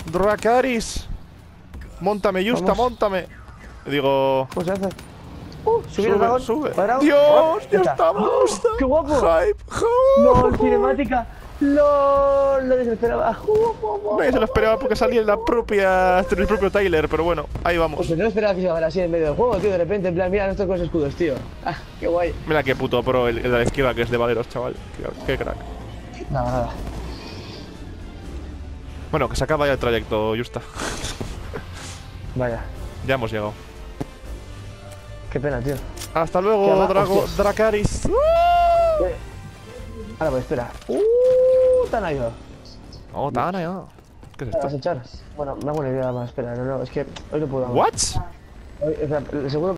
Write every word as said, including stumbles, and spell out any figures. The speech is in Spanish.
Dracaris. Móntame, Justa, Vamos. móntame. Digo. ¿Cómo se hace? Uh, subir el Sube, dragón. sube. Cuadrado. Dios, Ya ya está. estamos. Justa. ¡Qué guapo! Hype. ¡Lol, cinemática! ¡Lol! Lo desesperaba. Nadie se lo esperaba porque salía en la propia. En el propio Tyler, pero bueno, ahí vamos. Pues no esperaba que se llamara así en medio del juego, tío. De repente, en plan, mira, estos con los escudos, tío. Ah, qué guay. Mira qué puto pro el, el de la izquierda que es de Valeros, chaval. Qué, qué crack. Nada, nada. Bueno, que se acaba ya el trayecto, Justa. Vaya. Ya hemos llegado. Qué pena, tío. Hasta ¿Qué luego, va? Drago, Hostias. Dracaris. Eh. Ahora, pues espera. Uh, tan ahí. Oh, Tana, ya. ¿Qué es ¿Vas a esto? echar? Bueno, me hago una idea más. Espera, no, no, es que hoy no puedo. ¿What? Hoy, o sea, el segundo